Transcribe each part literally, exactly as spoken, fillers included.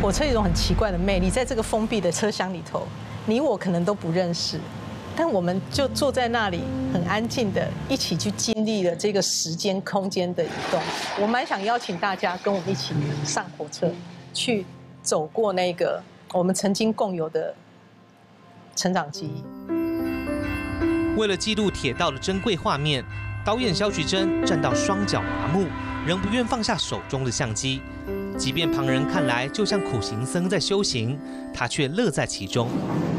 火车有一种很奇怪的魅力，在这个封闭的车厢里头，你我可能都不认识，但我们就坐在那里，很安静的一起去经历了这个时间空间的移动。我蛮想邀请大家跟我们一起上火车，去走过那个我们曾经共有的成长记忆。 为了记录铁道的珍贵画面，导演萧菊珍站到双脚麻木，仍不愿放下手中的相机。即便旁人看来就像苦行僧在修行，他却乐在其中。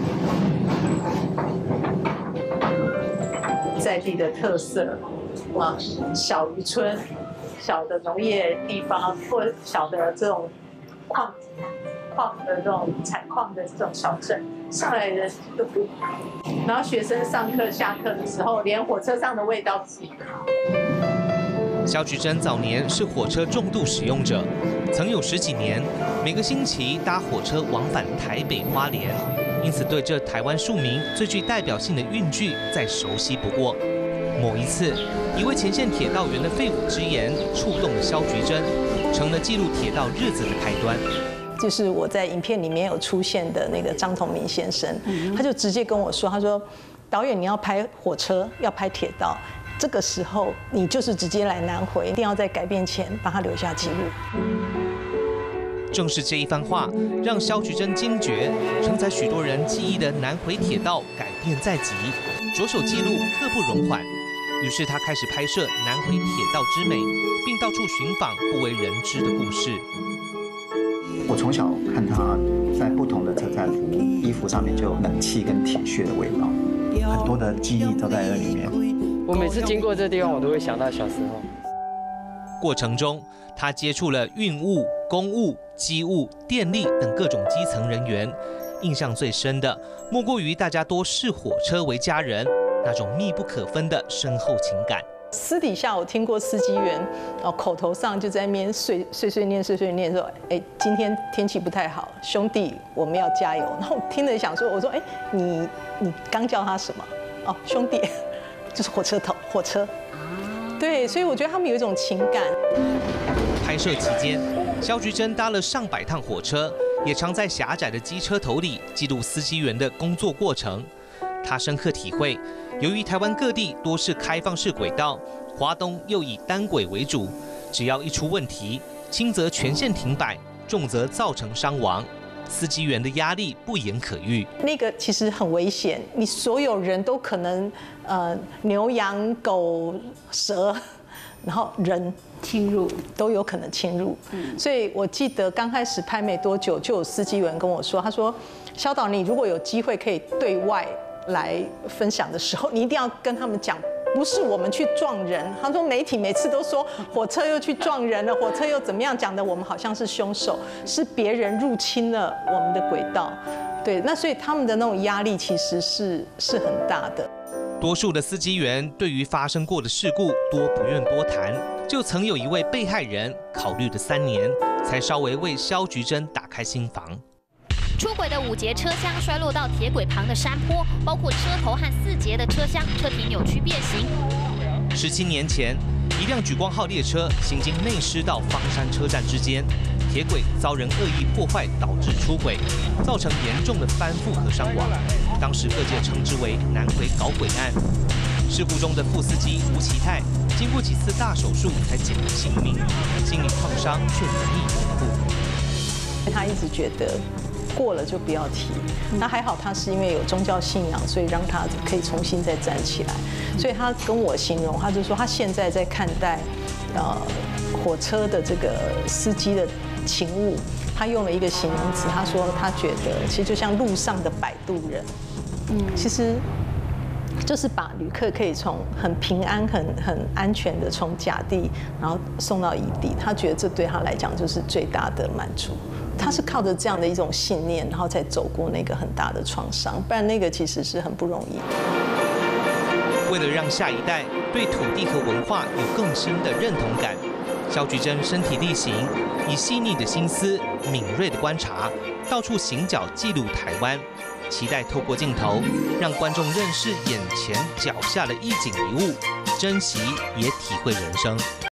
在地的特色啊，小渔村、小的农业地方，或小的这种矿矿的这种采矿的这种小镇，上来的都不一样。然后学生上课下课的时候，连火车上的味道自己烤。 萧菊珍早年是火车重度使用者，曾有十几年每个星期搭火车往返台北花莲，因此对这台湾庶民最具代表性的运具再熟悉不过。某一次，一位前线铁道员的肺腑之言触动了萧菊珍，成了记录铁道日子的开端。 就是我在影片里面有出现的那个张同明先生，他就直接跟我说，他说：“导演，你要拍火车，要拍铁道。”这个时候，你就是直接来南回，一定要在改变前帮他留下记录。 正是这一番话，让萧菊珍惊觉，承载许多人记忆的南回铁道改变在即，着手记录刻不容缓。于是他开始拍摄南回铁道之美，并到处寻访不为人知的故事。 我从小看他在不同的车站服务，衣服上面就有冷气跟铁屑的味道，很多的记忆都在那里面。 我每次经过这地方，我都会想到小时候。 过程中，他接触了运务、公务、机务、电力等各种基层人员，印象最深的莫过于大家多视火车为家人，那种密不可分的深厚情感。 私底下我听过司机员，哦，口头上就在那边碎碎碎念碎碎念说，哎，今天天气不太好，兄弟，我们要加油。然后听着想说，我说，哎，你你刚叫他什么？哦，兄弟。就是火车头，火车，对，所以我觉得他们有一种情感。 拍摄期间，萧菊珍搭了上百趟火车，也常在狭窄的机车头里记录司机员的工作过程。他深刻体会，由于台湾各地多是开放式轨道，华东又以单轨为主，只要一出问题，轻则全线停摆，重则造成伤亡。司机员的压力不言可喻， 那个其实很危险，你所有人都可能，呃，牛羊狗蛇，然后人侵入都有可能侵入。嗯，所以我记得刚开始拍没多久，就有司机员跟我说，他说：“萧导，你如果有机会可以对外来分享的时候，你一定要跟他们讲。”不是我们去撞人，他说媒体每次都说火车又去撞人了，火车又怎么样，讲的我们好像是凶手，是别人入侵了我们的轨道，对，那所以他们的那种压力其实是是很大的。 多数的司机员对于发生过的事故多不愿多谈，就曾有一位被害人考虑了三年，才稍微为萧菊珍打开心房。 出轨的五节车厢摔落到铁轨旁的山坡，包括车头和四节的车厢，车体扭曲变形。 十七年前，一辆莒光号列车行经内狮到方山车站之间，铁轨遭人恶意破坏，导致出轨，造成严重的翻覆和伤亡。当时各界称之为“南回搞轨案”。事故中的副司机吴其泰，经过几次大手术才捡回性命，心理创伤却难以平复。 他一直觉得。过了就不要提，那还好，他是因为有宗教信仰，所以让他可以重新再站起来。所以他跟我形容，他就说他现在在看待，呃，火车的这个司机的勤务，他用了一个形容词，他说他觉得其实就像路上的摆渡人，嗯，其实就是把旅客可以从很平安、很很安全的从甲地，然后送到乙地，他觉得这对他来讲就是最大的满足。他是靠着这样的一种信念，然后才走过那个很大的创伤，不然那个其实是很不容易的。 为了让下一代对土地和文化有更深的认同感，萧菊珍身体力行，以细腻的心思、敏锐的观察，到处行脚记录台湾，期待透过镜头，让观众认识眼前脚下的一景一物，珍惜也体会人生。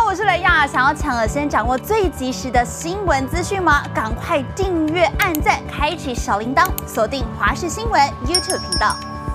我是雷亚。想要抢了先掌握最及时的新闻资讯吗？赶快订阅、按赞、开启小铃铛，锁定华视新闻 YouTube 频道。